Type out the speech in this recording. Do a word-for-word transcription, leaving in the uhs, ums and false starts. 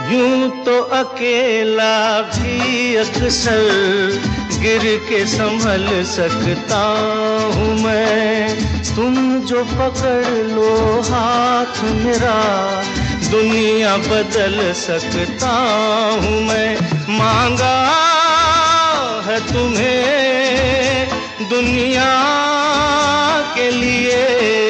यूं तो अकेला भी अक्सर गिर के संभल सकता हूँ मैं, तुम जो पकड़ लो हाथ मेरा दुनिया बदल सकता हूँ मैं। मांगा है तुम्हें दुनिया के लिए